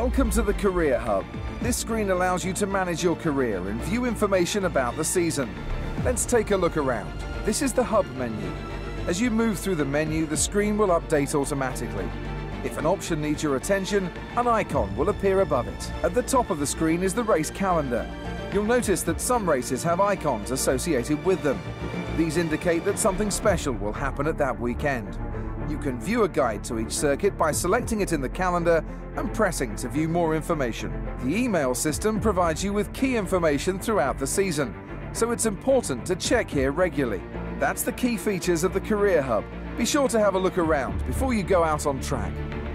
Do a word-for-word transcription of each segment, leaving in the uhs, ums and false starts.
Welcome to the Career Hub. This screen allows you to manage your career and view information about the season. Let's take a look around. This is the Hub menu. As you move through the menu, the screen will update automatically. If an option needs your attention, an icon will appear above it. At the top of the screen is the race calendar. You'll notice that some races have icons associated with them. These indicate that something special will happen at that weekend. You can view a guide to each circuit by selecting it in the calendar and pressing to view more information. The email system provides you with key information throughout the season, so it's important to check here regularly. That's the key features of the Career Hub. Be sure to have a look around before you go out on track.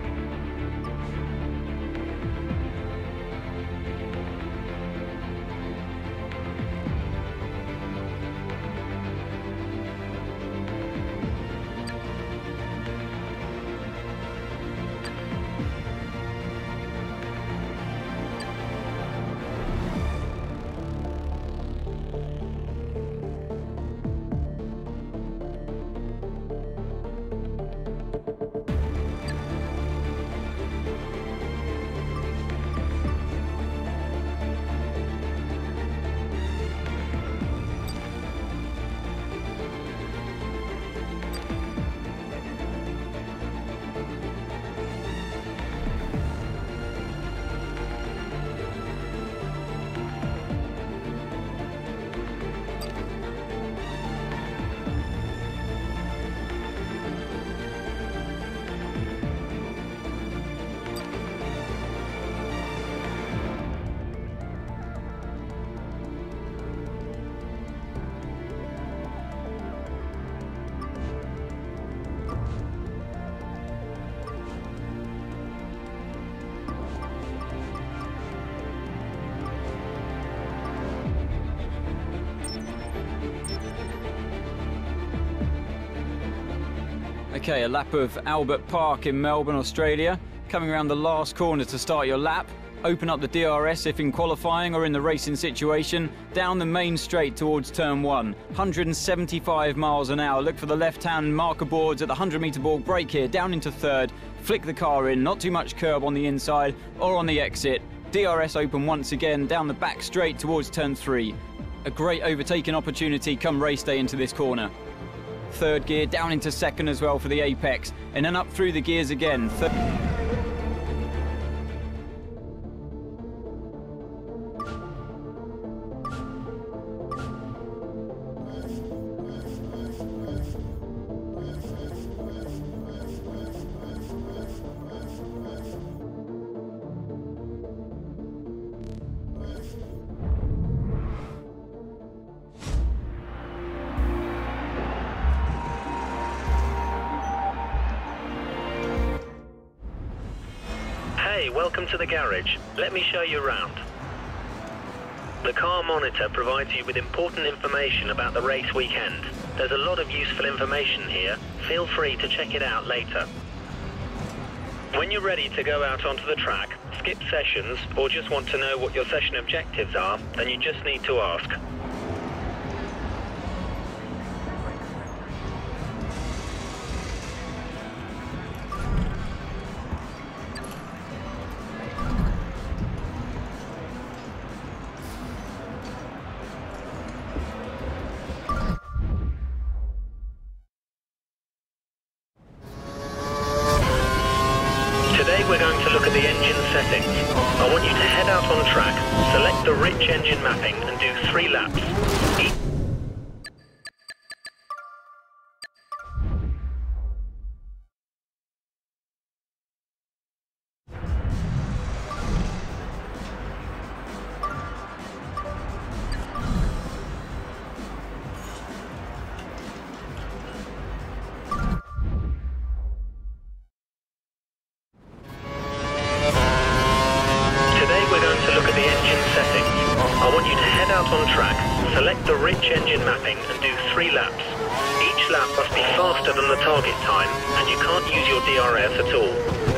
Okay, a lap of Albert Park in Melbourne, Australia. Coming around the last corner to start your lap. Open up the D R S if in qualifying or in the racing situation. Down the main straight towards turn one. one hundred seventy-five miles an hour. Look for the left-hand marker boards at the one hundred metre board. Brake here, down into third. Flick the car in, not too much curb on the inside or on the exit. D R S open once again, down the back straight towards turn three. A great overtaking opportunity come race day into this corner. Third gear, down into second as well for the apex, and then up through the gears again. Third Hey, welcome to the garage. Let me show you around. The car monitor provides you with important information about the race weekend. There's a lot of useful information here. Feel free to check it out later. When you're ready to go out onto the track, skip sessions, or just want to know what your session objectives are, then you just need to ask. Today we're going to look at the engine settings. I want you to head out on track, select the rich engine mapping and do three laps. Each I want you to head out on track, select the rich engine mapping and do three laps. Each lap must be faster than the target time, and you can't use your D R S at all.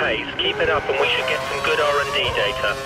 pace. Keep it up and we should get some good R and D data.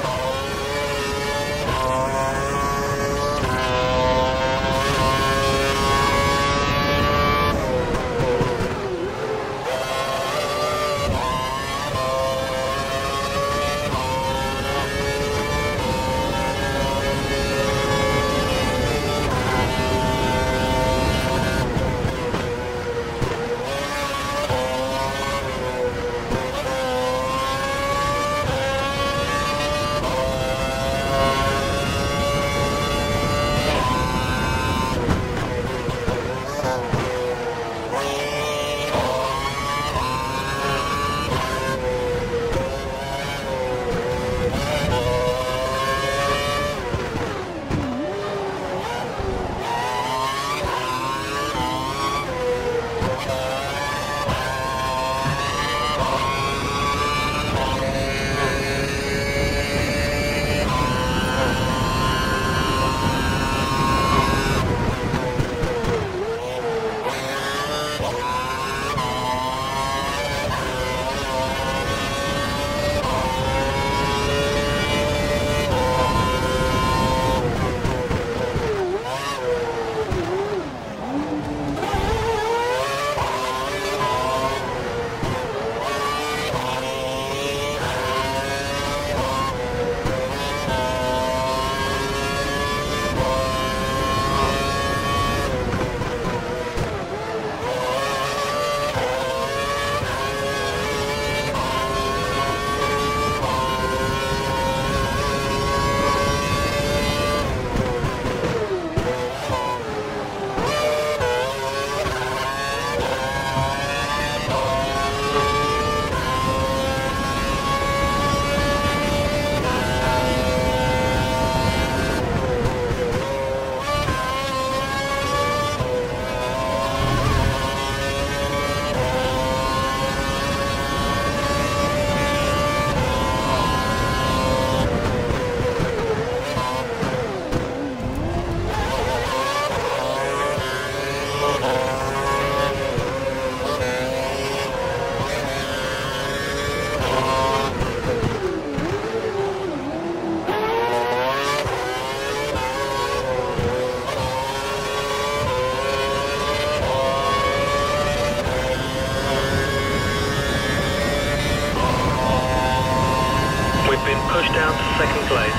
Push down to second place.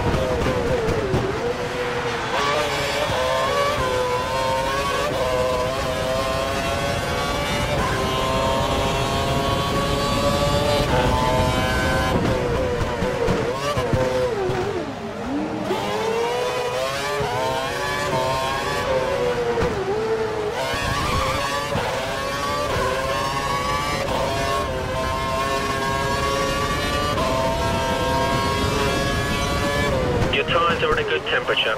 Your tyres are at a good temperature.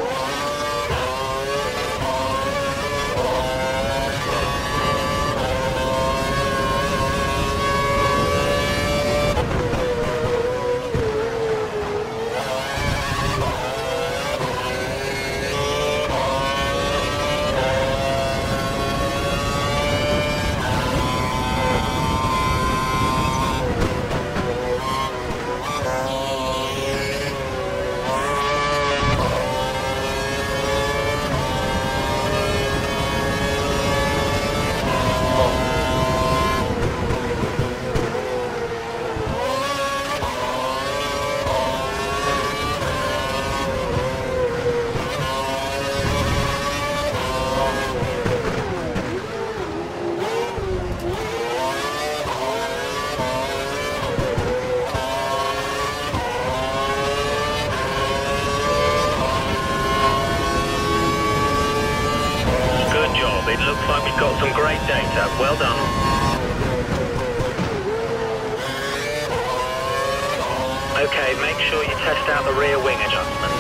It looks like we've got some great data. Well done. Okay, make sure you test out the rear wing adjustments.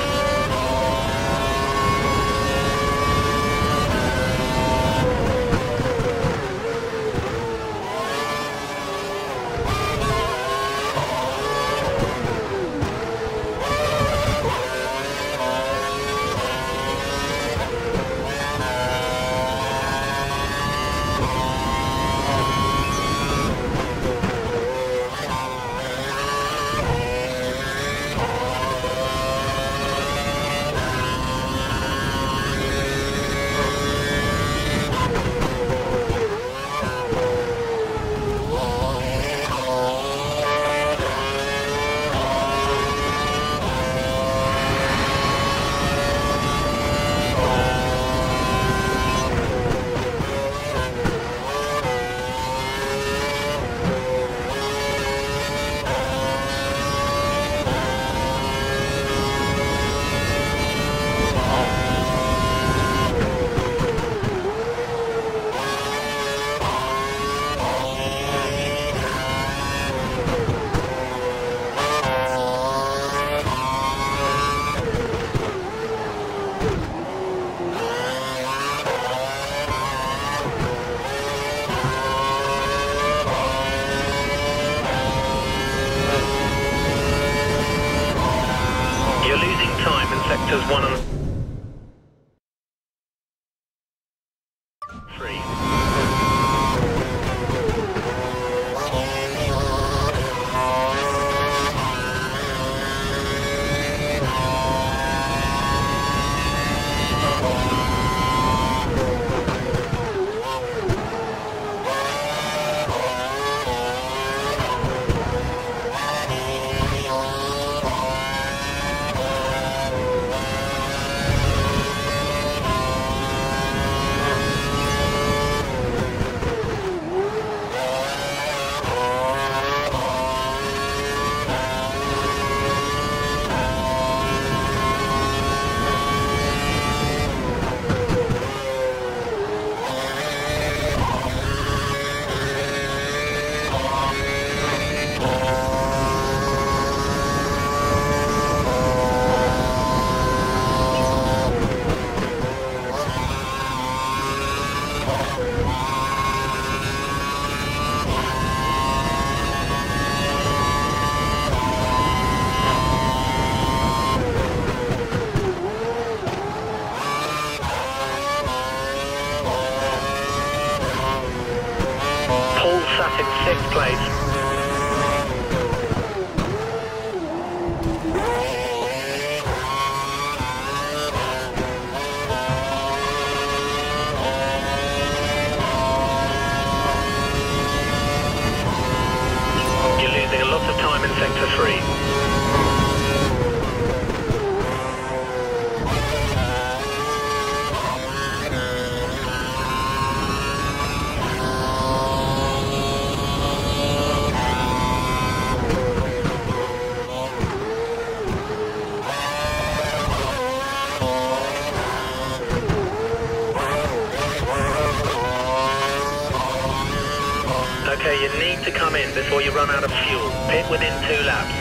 sectors one and three. Sat in sixth place. You're losing a lot of time in sector three. Okay, you need to come in before you run out of fuel. Pit within two laps.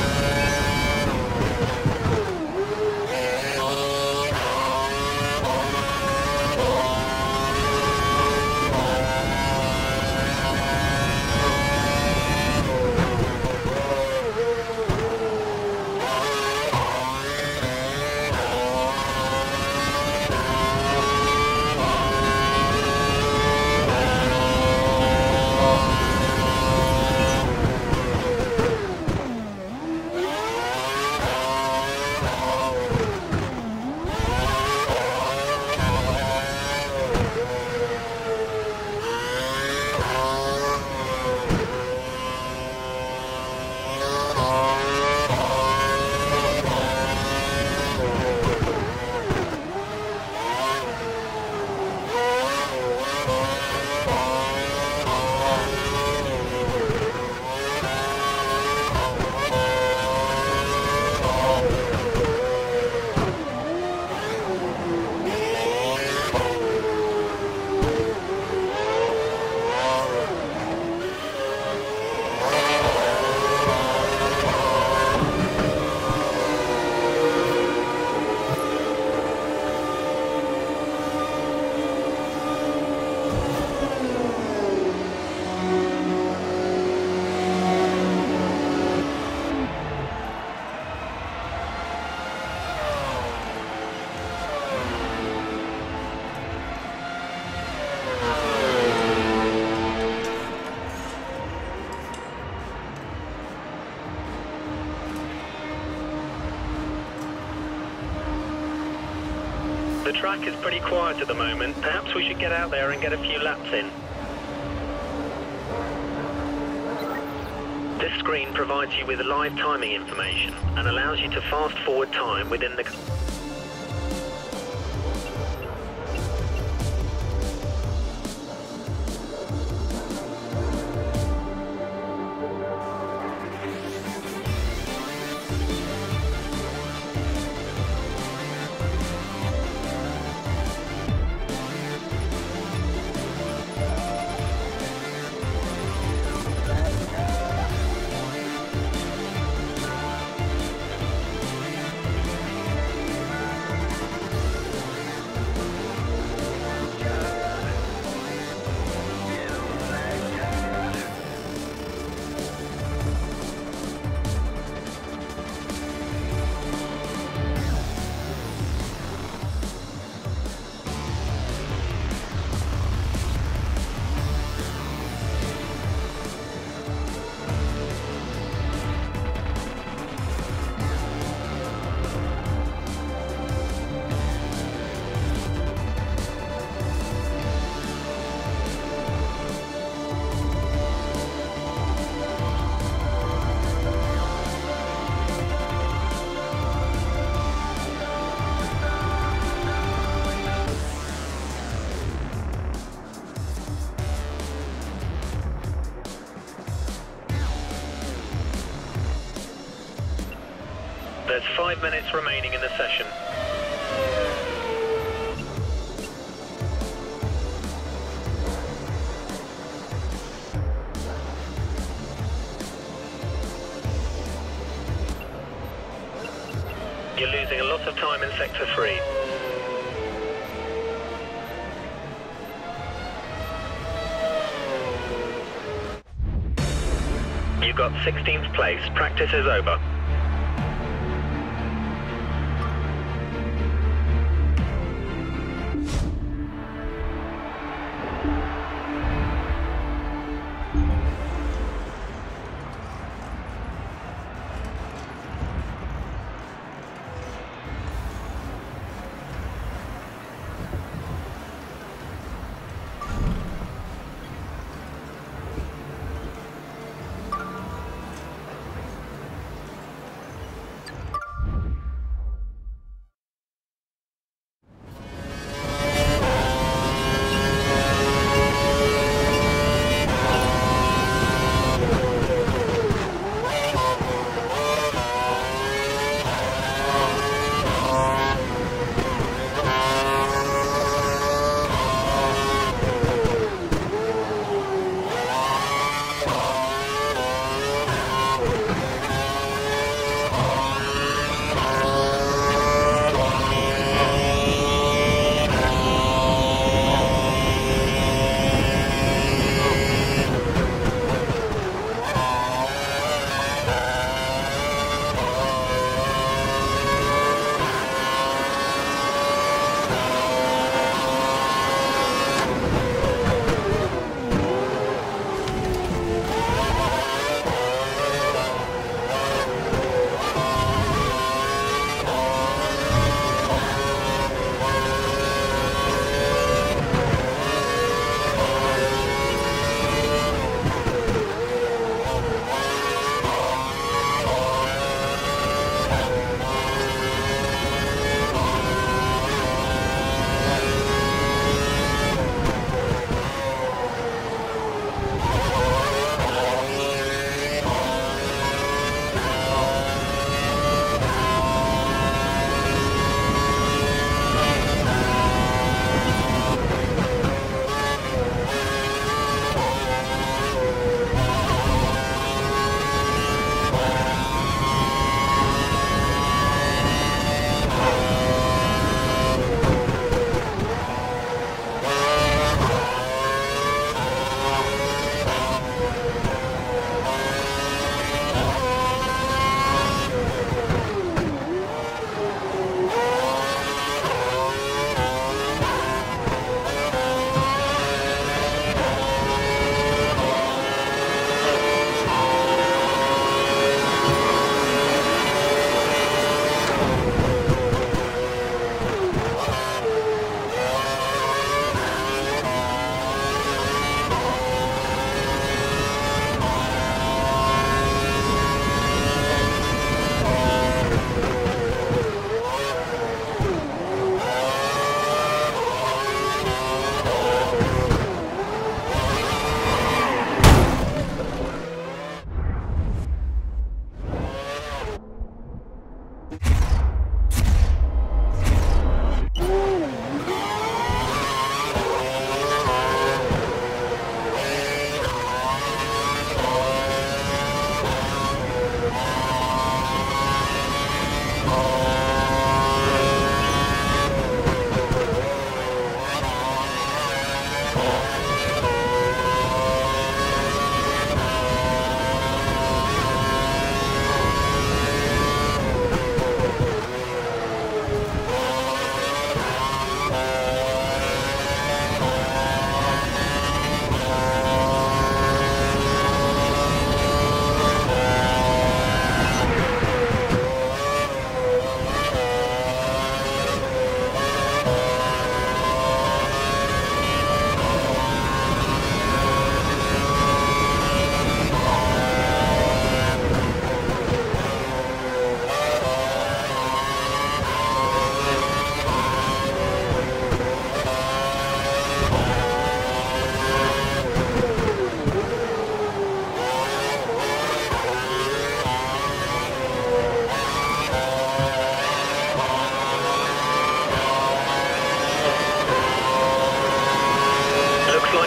The track is pretty quiet at the moment. Perhaps we should get out there and get a few laps in. This screen provides you with live timing information and allows you to fast forward time within the... There's five minutes remaining in the session. You're losing a lot of time in sector three. You got sixteenth place. Practice is over.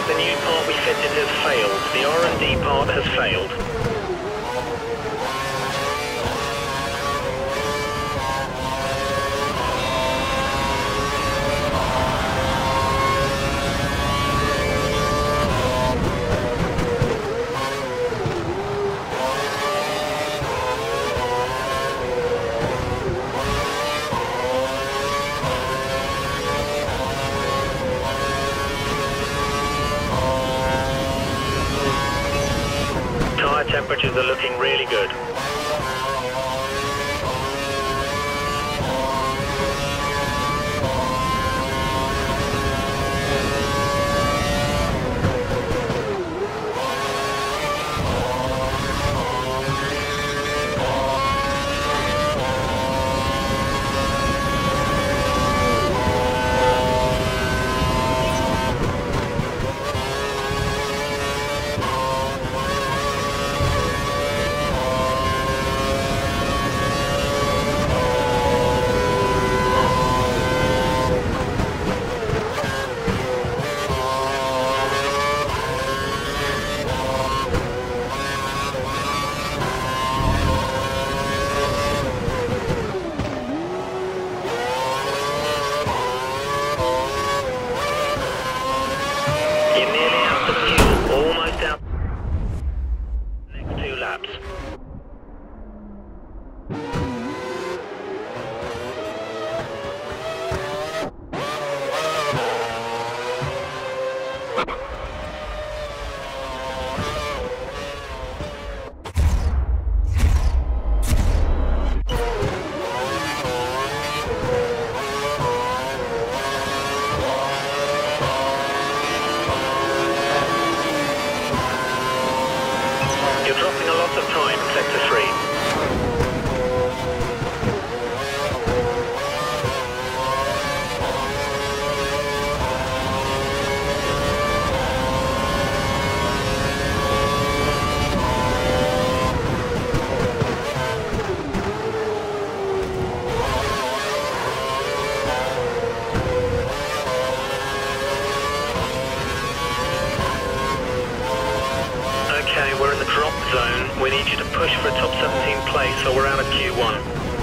the new part we fitted has failed. The R and D part has failed. Temperatures are looking really good. Zone. We need you to push for a top seventeen place, so we're out of Q one.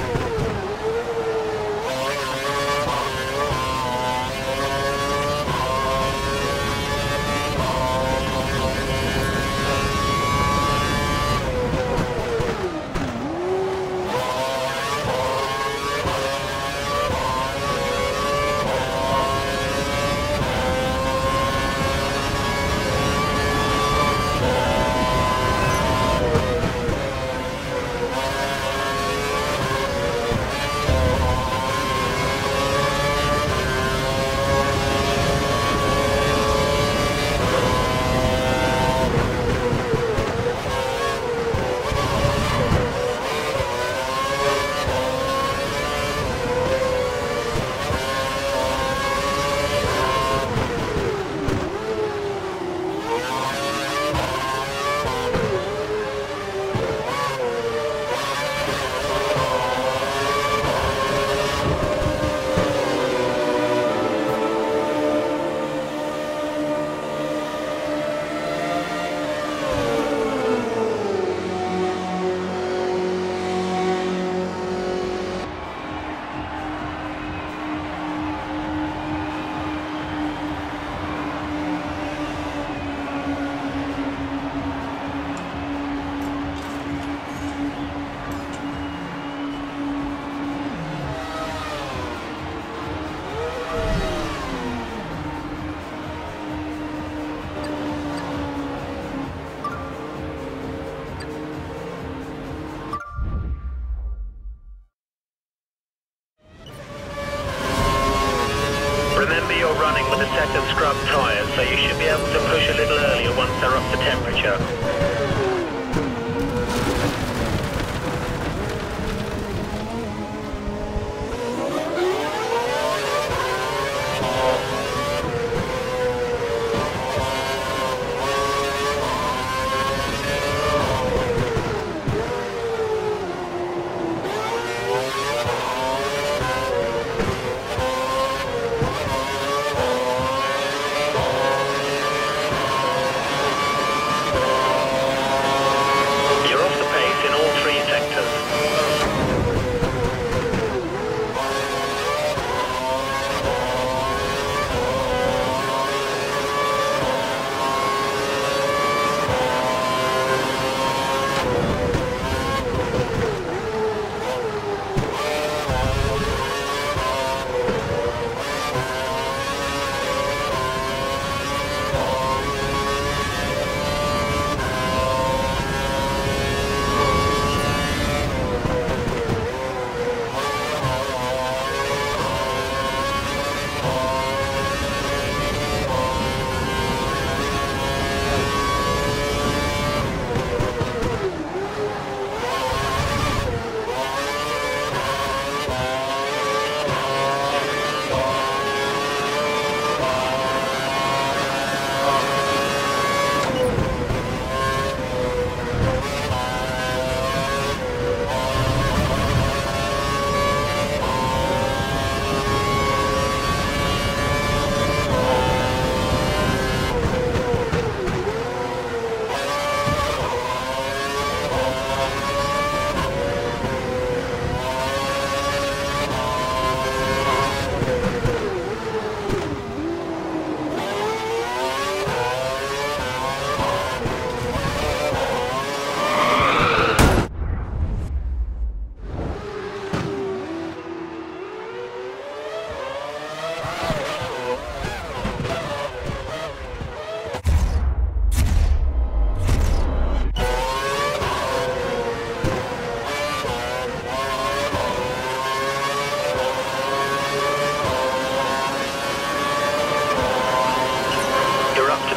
You're running with a set of scrub tyres, so you should be able to push a little earlier once they're up to temperature.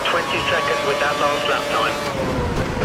twenty-second with that last lap time.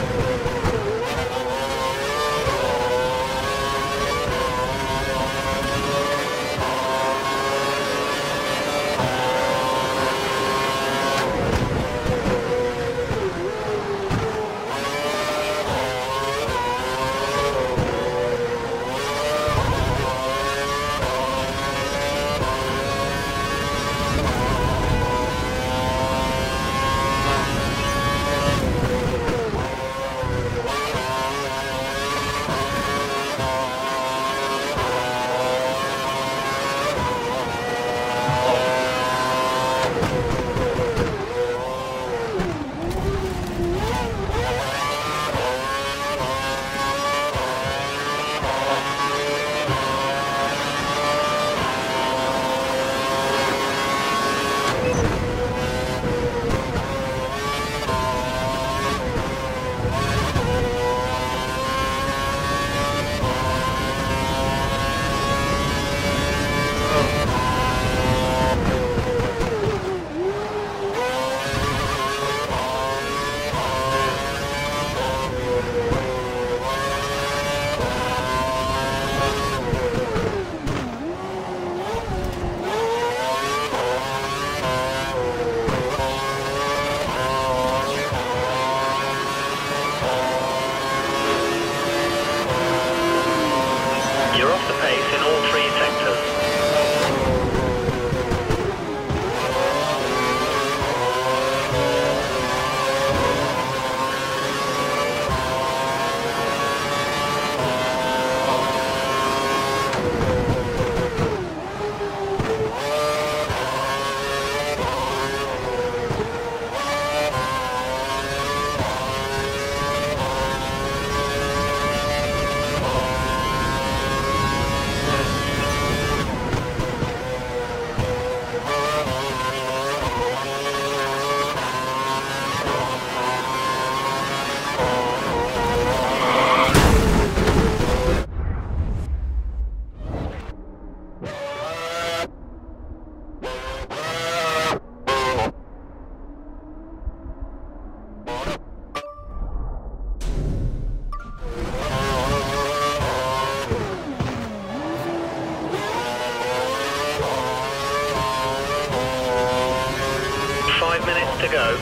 To go.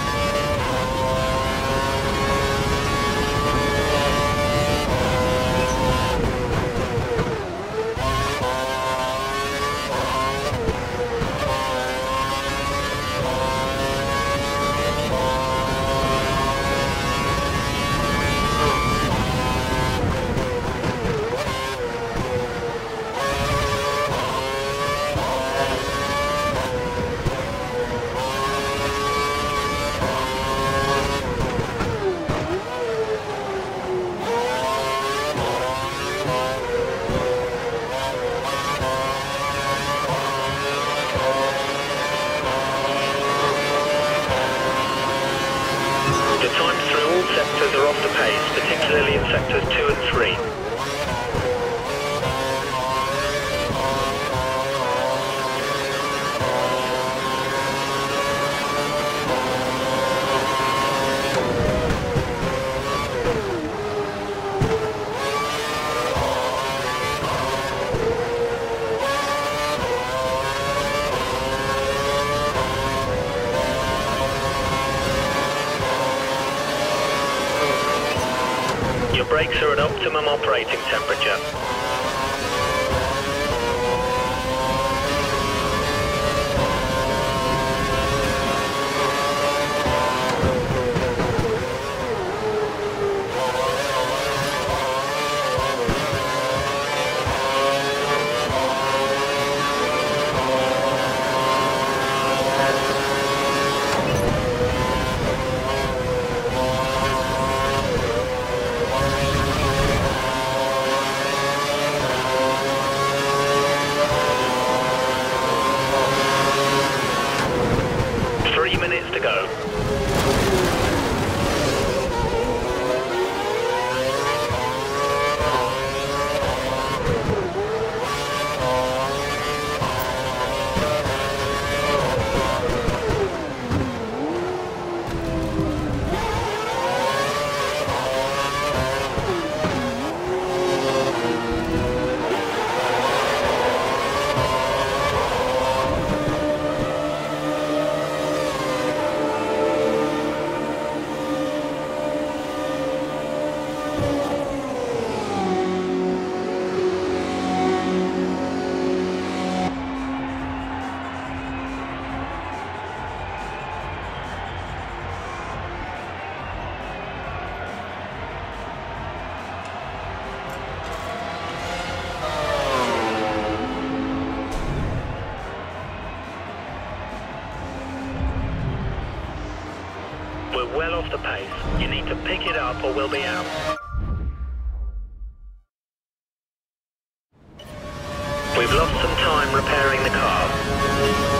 Sectors are off the pace, particularly in sectors two and three. Your brakes are at optimum operating temperature. You're well off the pace. You need to pick it up or we'll be out. We've lost some time repairing the car.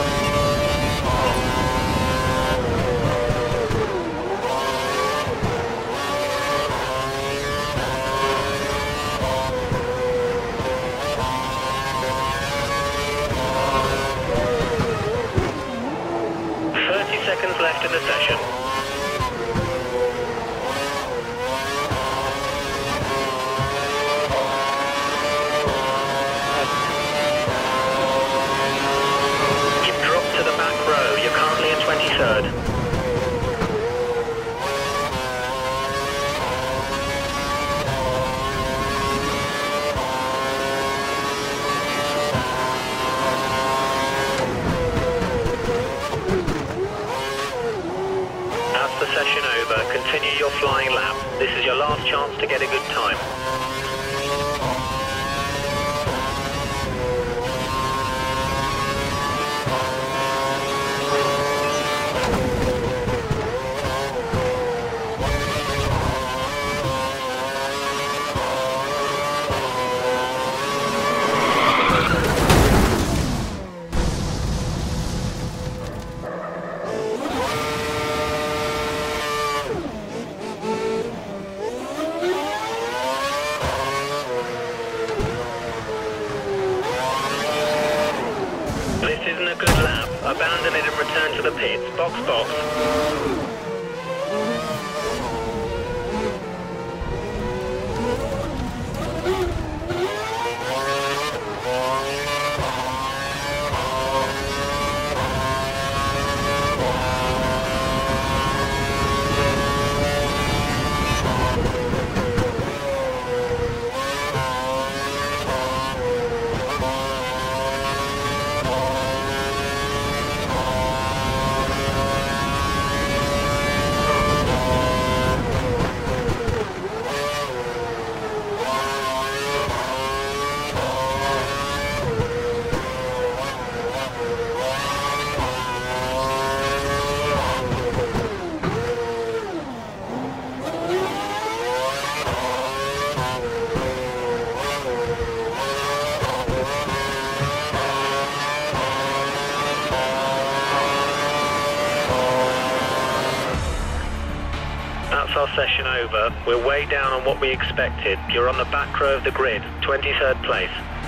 Seconds left in the session. You've dropped to the back row. You're currently in twenty-third. Session over. Continue your flying lap. This is your last chance to get a good time. Abandon it and return to the pits. Box, box. That's our session over. We're way down on what we expected. You're on the back row of the grid, twenty-third place.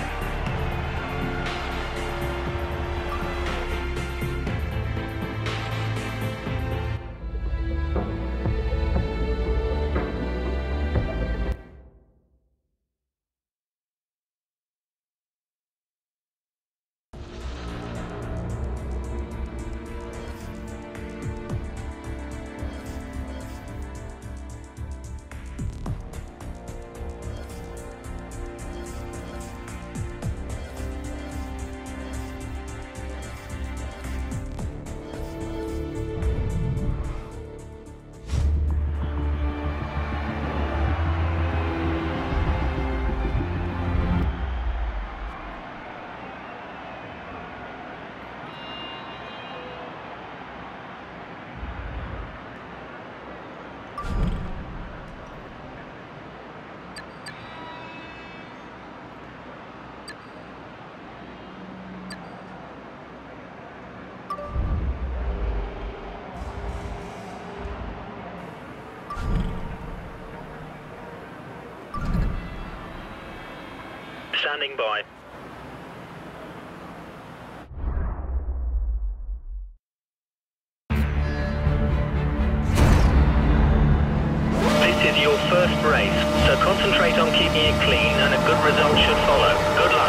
Standing by. This is your first race, so concentrate on keeping it clean and a good result should follow. Good luck.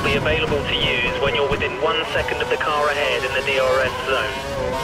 be available to use when you're within one second of the car ahead in the D R S zone.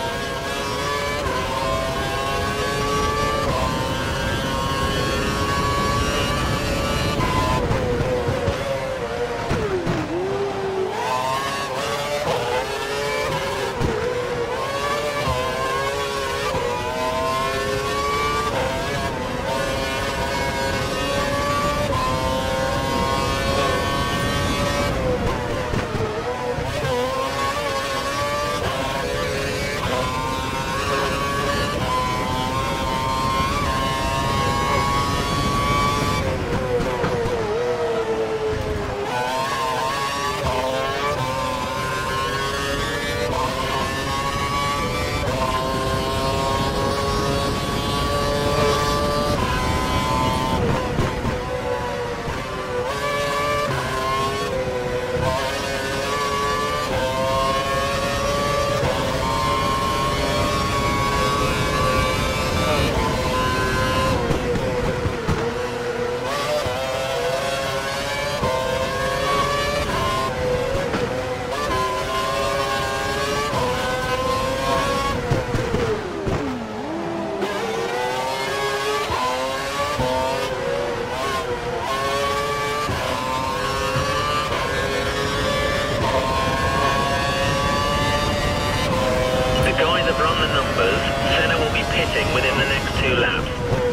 Within the next two laps.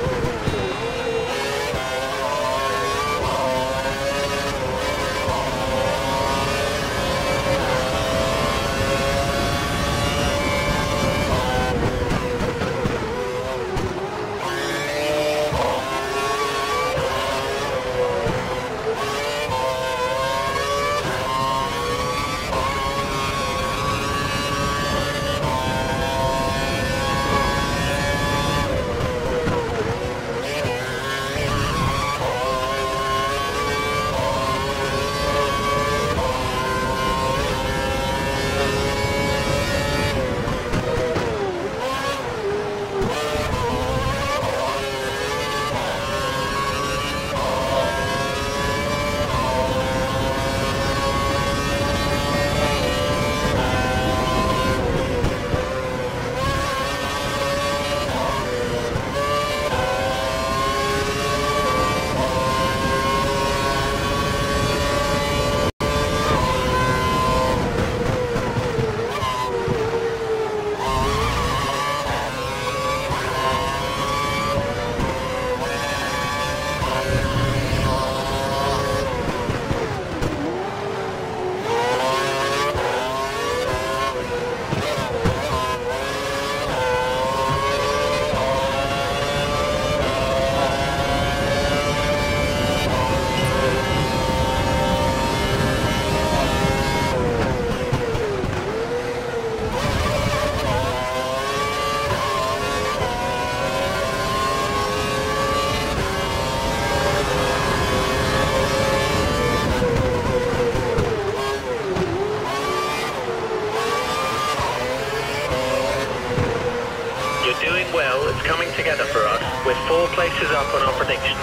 Well, it's coming together for us. We're four places up on our predictions.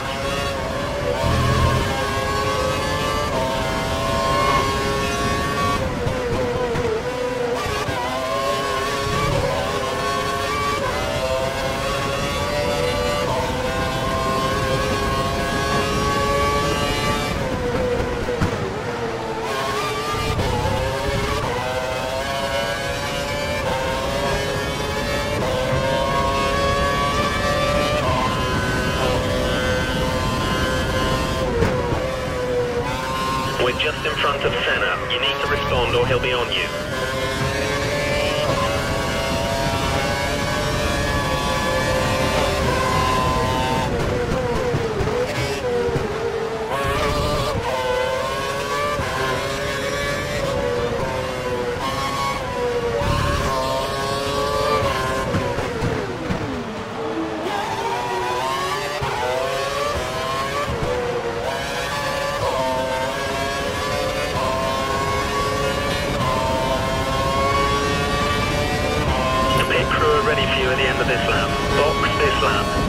We're just in front of Senna. You need to respond or he'll be on you. Ready for you at the end of this lap. Box this lap.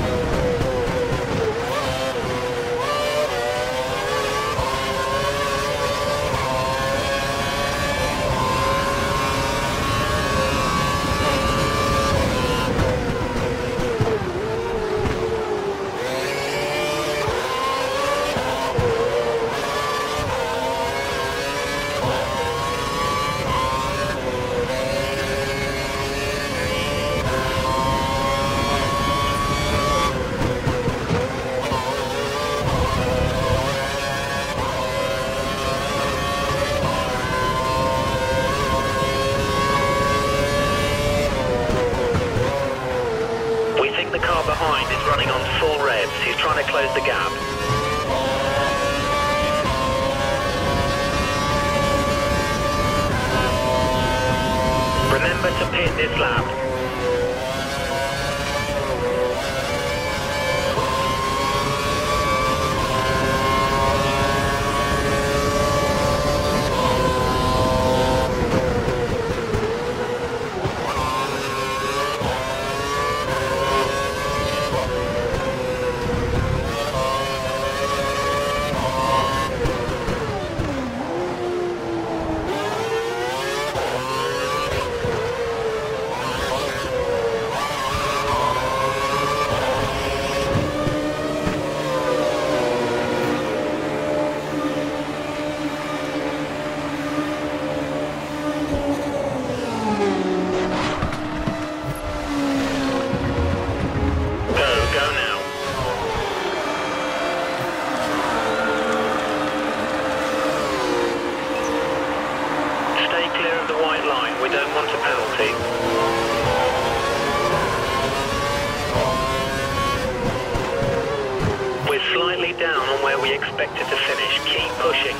Remember to pit this lap. Slightly down on where we expected to finish. Keep pushing.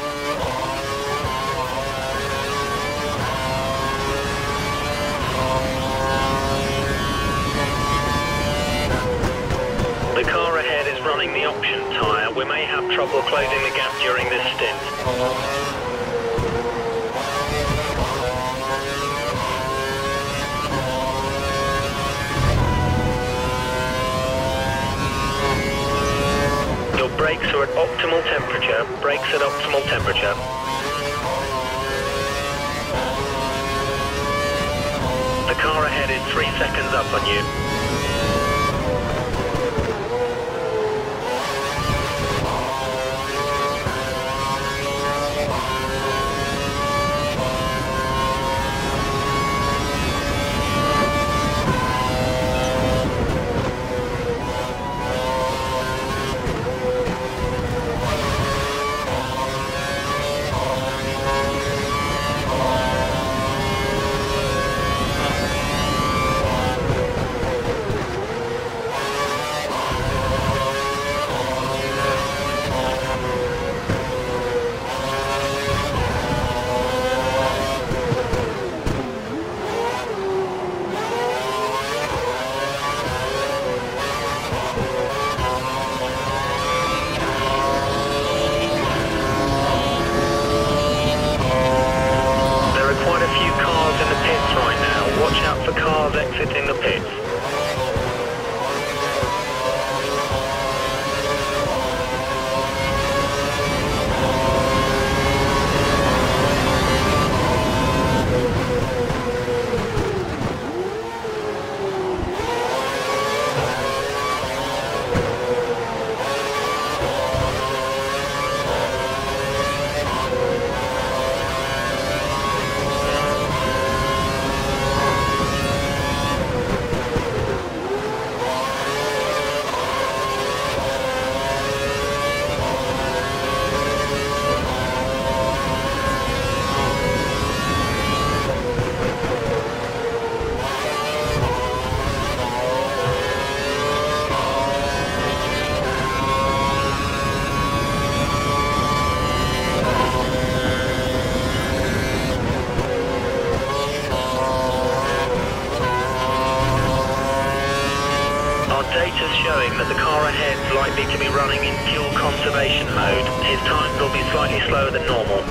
The car ahead is running the option tyre. We may have trouble closing the gap during this stint. Brakes are at optimal temperature. Brakes at optimal temperature. The car ahead is three seconds up on you. Exiting the pits. Data's showing that the car ahead is likely to be running in fuel conservation mode. His times will be slightly slower than normal.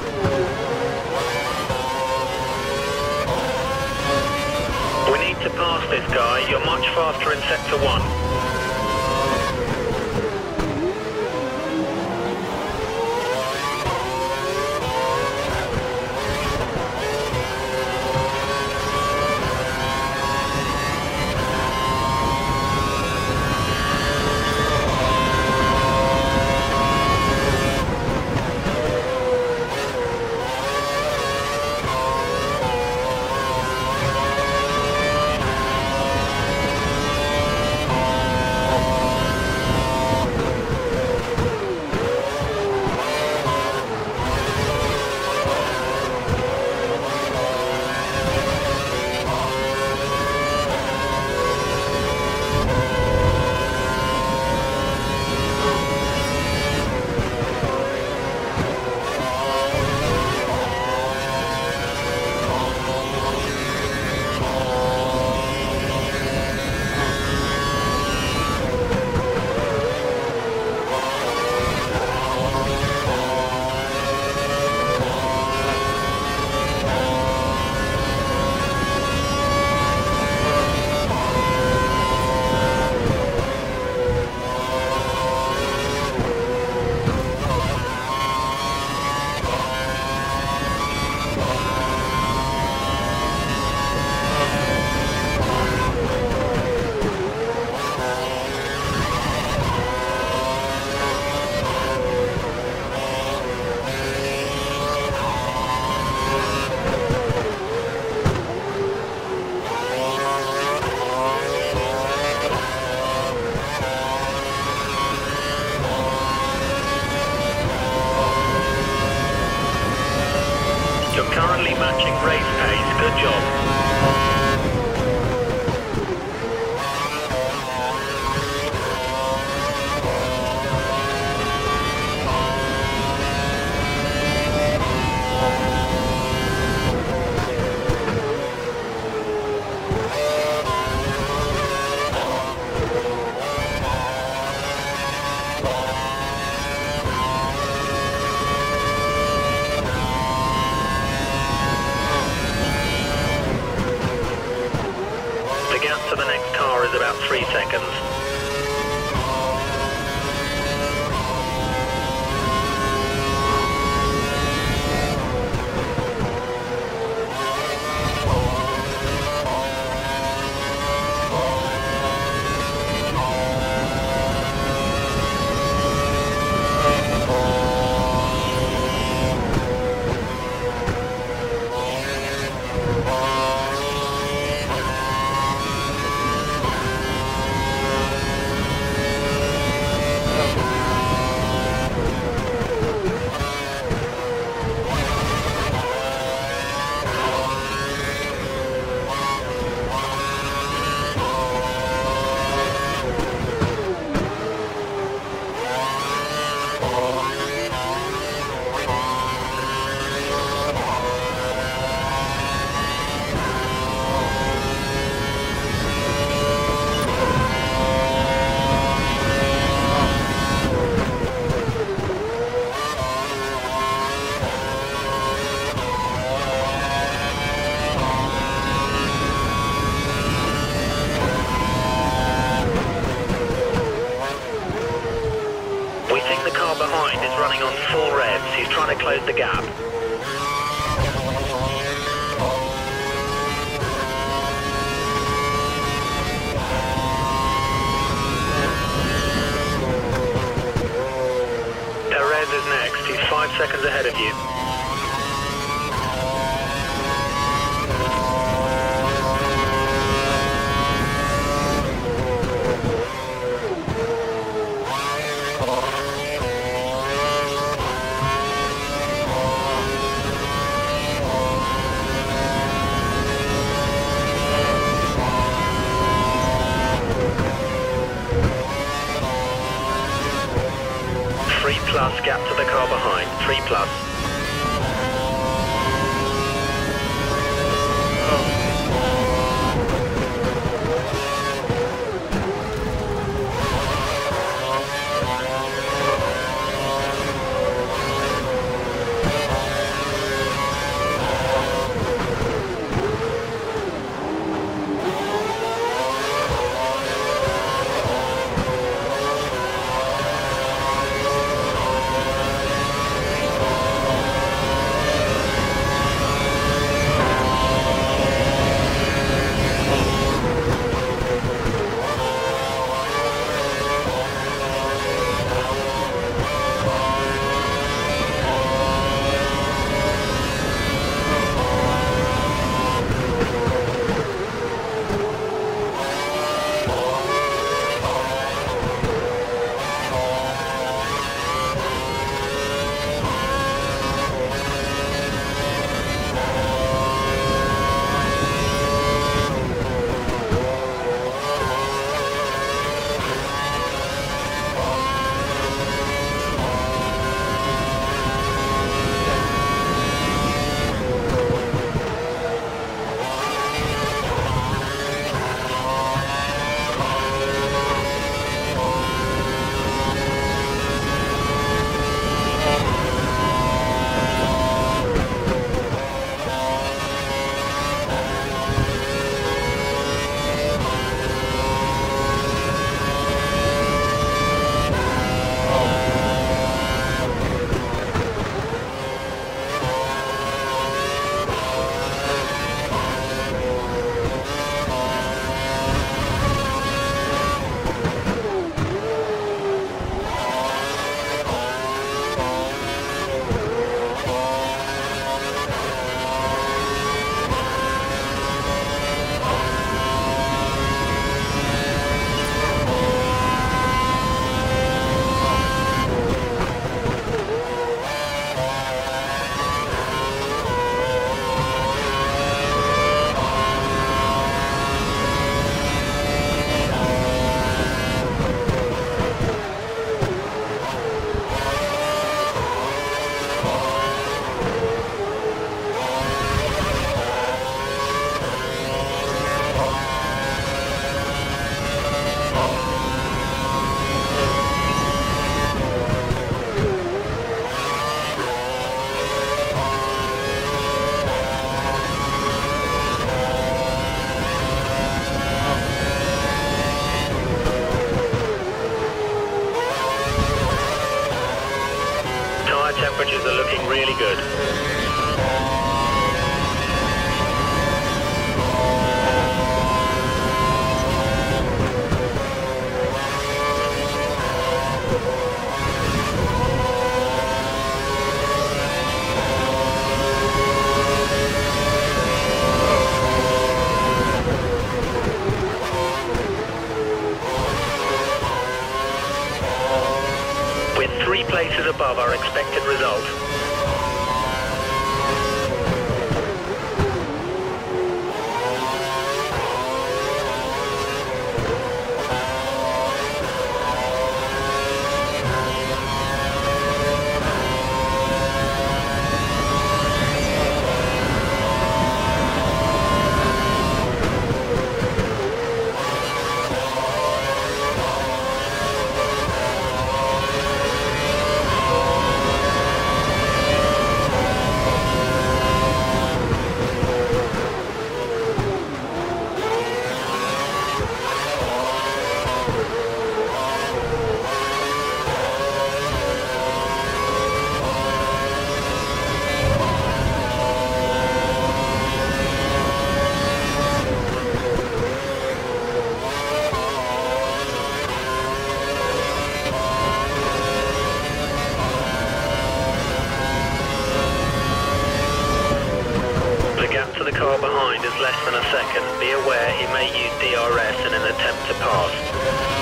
We need to pass this guy. You're much faster in sector one. Currently matching race pace. Good job. The gap to the next car is about three seconds. We think the car behind is running on full revs. He's trying to close the gap. Perez is next. He's five seconds ahead of you. Three plus gap to the car behind. Three plus. above our expected result. The car behind is less than a second. Be aware he may use D R S in an attempt to pass.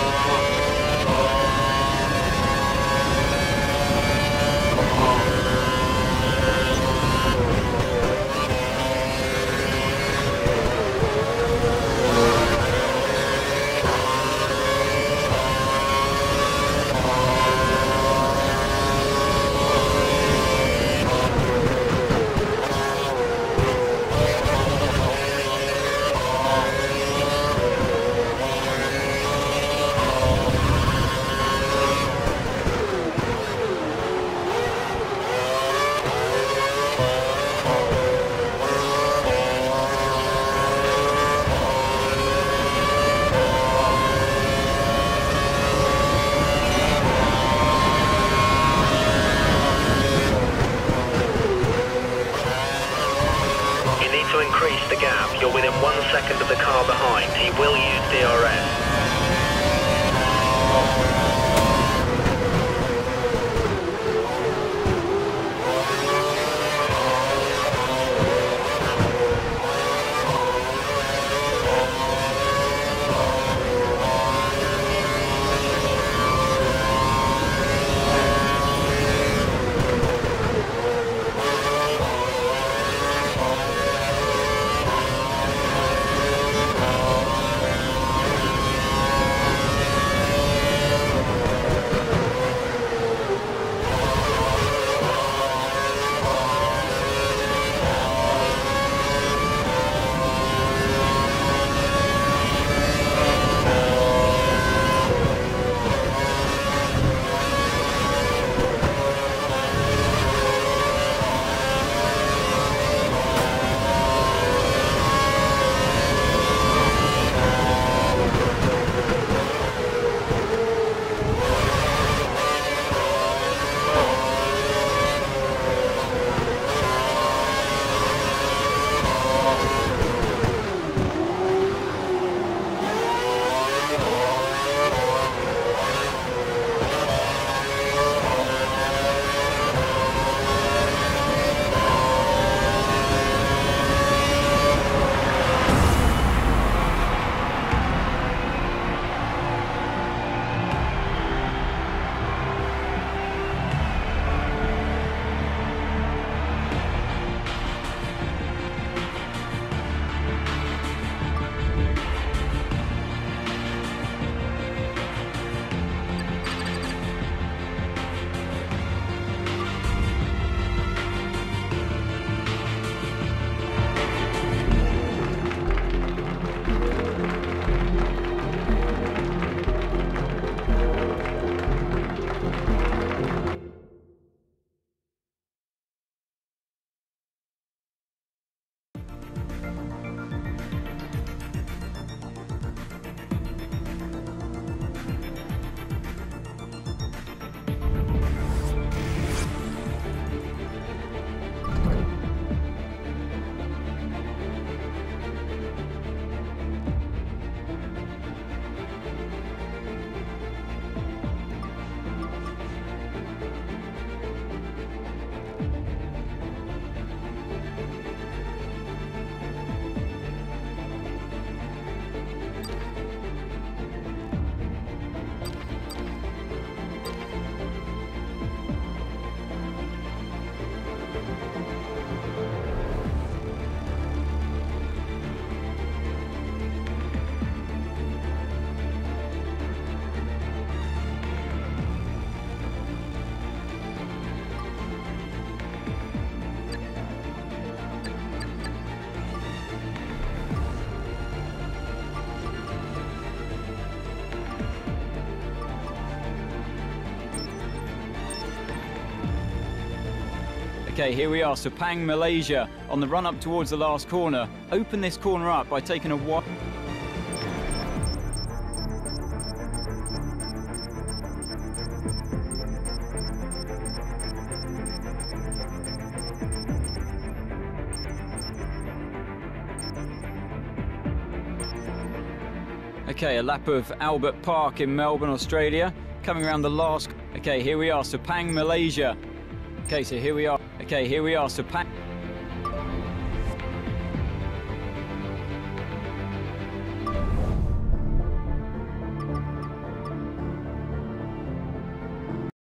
To increase the gap, you're within one second of the car behind. He will use D R S. Okay, here we are, Sepang, Malaysia, on the run up towards the last corner. Open this corner up by taking a wide... Okay, a lap of Albert Park in Melbourne, Australia, coming around the last... Okay, here we are, Sepang, Malaysia. Okay, so here we are. Okay, here we are, Sepang...